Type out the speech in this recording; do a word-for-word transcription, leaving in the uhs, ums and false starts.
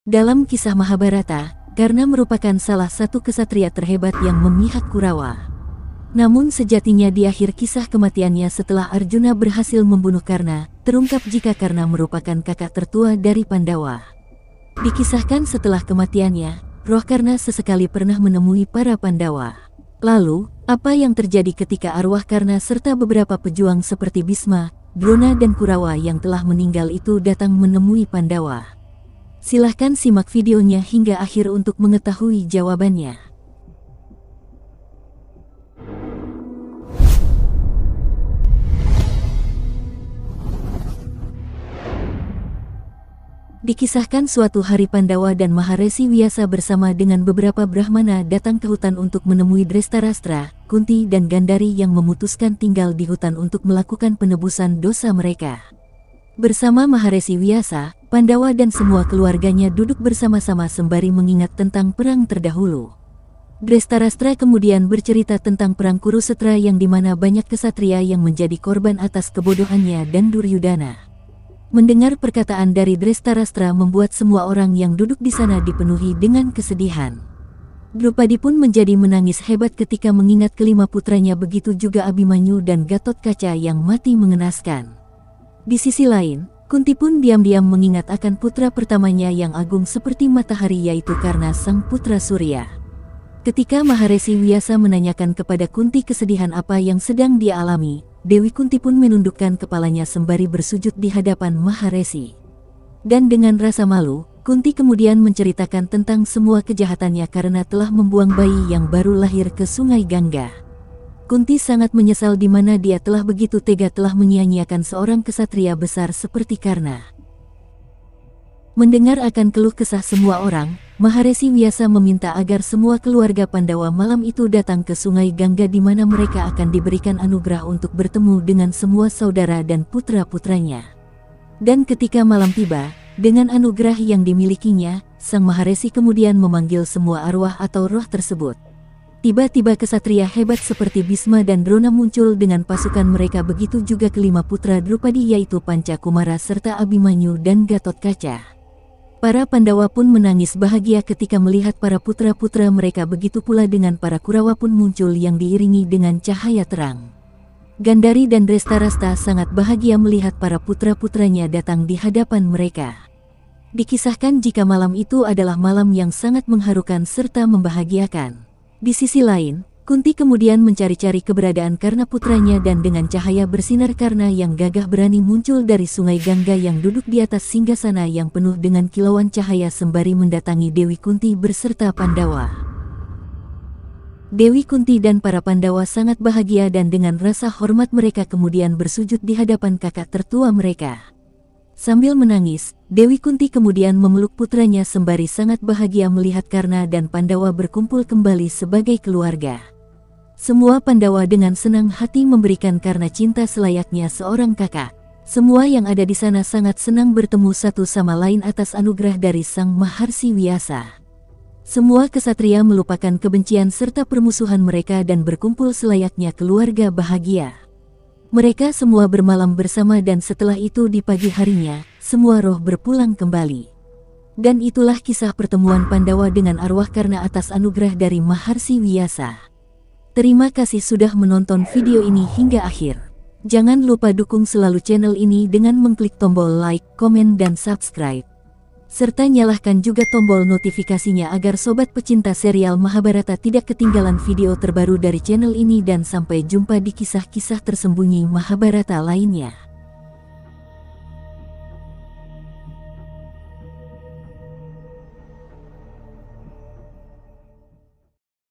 dalam kisah Mahabharata, Karna merupakan salah satu kesatria terhebat yang memihak Kurawa. Namun sejatinya di akhir kisah kematiannya setelah Arjuna berhasil membunuh Karna, terungkap jika Karna merupakan kakak tertua dari Pandawa. Dikisahkan setelah kematiannya, roh Karna sesekali pernah menemui para Pandawa. Lalu, apa yang terjadi ketika arwah Karna serta beberapa pejuang seperti Bhisma, Drona dan Kurawa yang telah meninggal itu datang menemui Pandawa? Silahkan simak videonya hingga akhir untuk mengetahui jawabannya. Dikisahkan suatu hari Pandawa dan Maharesi Vyasa bersama dengan beberapa Brahmana datang ke hutan untuk menemui Drestarastra, Kunti dan Gandhari yang memutuskan tinggal di hutan untuk melakukan penebusan dosa mereka. Bersama Maharesi Vyasa, Pandawa dan semua keluarganya duduk bersama-sama sembari mengingat tentang perang terdahulu. Drestarastra kemudian bercerita tentang perang Kurusetra yang dimana banyak kesatria yang menjadi korban atas kebodohannya dan Duryudana. Mendengar perkataan dari Drestarastra membuat semua orang yang duduk di sana dipenuhi dengan kesedihan. Drupadi pun menjadi menangis hebat ketika mengingat kelima putranya, begitu juga Abhimanyu dan Gatotkaca yang mati mengenaskan. Di sisi lain, Kunti pun diam-diam mengingat akan putra pertamanya yang agung seperti matahari, yaitu Karna sang putra Surya. Ketika Maharesi Vyasa menanyakan kepada Kunti kesedihan apa yang sedang dia alami, Dewi Kunti pun menundukkan kepalanya sembari bersujud di hadapan Maharesi. Dan dengan rasa malu, Kunti kemudian menceritakan tentang semua kejahatannya karena telah membuang bayi yang baru lahir ke Sungai Gangga. Kunti sangat menyesal di mana dia telah begitu tega telah menyia-nyiakan seorang kesatria besar seperti Karna. Mendengar akan keluh kesah semua orang, Maharesi Vyasa meminta agar semua keluarga Pandawa malam itu datang ke Sungai Gangga di mana mereka akan diberikan anugerah untuk bertemu dengan semua saudara dan putra-putranya. Dan ketika malam tiba, dengan anugerah yang dimilikinya, sang Maharesi kemudian memanggil semua arwah atau roh tersebut. Tiba-tiba kesatria hebat seperti Bhisma dan Drona muncul dengan pasukan mereka, begitu juga kelima putra Drupadi yaitu Panca Kumara serta Abhimanyu dan Gatotkaca. Para Pandawa pun menangis bahagia ketika melihat para putra-putra mereka, begitu pula dengan para Kurawa pun muncul yang diiringi dengan cahaya terang. Gandhari dan Drestarastra sangat bahagia melihat para putra-putranya datang di hadapan mereka. Dikisahkan jika malam itu adalah malam yang sangat mengharukan serta membahagiakan. Di sisi lain, Kunti kemudian mencari-cari keberadaan Karna putranya dan dengan cahaya bersinar Karna yang gagah berani muncul dari Sungai Gangga yang duduk di atas singgasana yang penuh dengan kilauan cahaya sembari mendatangi Dewi Kunti berserta Pandawa. Dewi Kunti dan para Pandawa sangat bahagia dan dengan rasa hormat mereka kemudian bersujud di hadapan kakak tertua mereka. Sambil menangis, Dewi Kunti kemudian memeluk putranya sembari sangat bahagia melihat Karna dan Pandawa berkumpul kembali sebagai keluarga. Semua Pandawa dengan senang hati memberikan Karna cinta selayaknya seorang kakak. Semua yang ada di sana sangat senang bertemu satu sama lain atas anugerah dari sang Maharsi Vyasa. Semua kesatria melupakan kebencian serta permusuhan mereka dan berkumpul selayaknya keluarga bahagia. Mereka semua bermalam bersama dan setelah itu di pagi harinya, semua roh berpulang kembali. Dan itulah kisah pertemuan Pandawa dengan arwah Karna atas anugerah dari Maharsi Vyasa. Terima kasih sudah menonton video ini hingga akhir. Jangan lupa dukung selalu channel ini dengan mengklik tombol like, komen, dan subscribe. Serta nyalakan juga tombol notifikasinya agar sobat pecinta serial Mahabharata tidak ketinggalan video terbaru dari channel ini, dan sampai jumpa di kisah-kisah tersembunyi Mahabharata lainnya.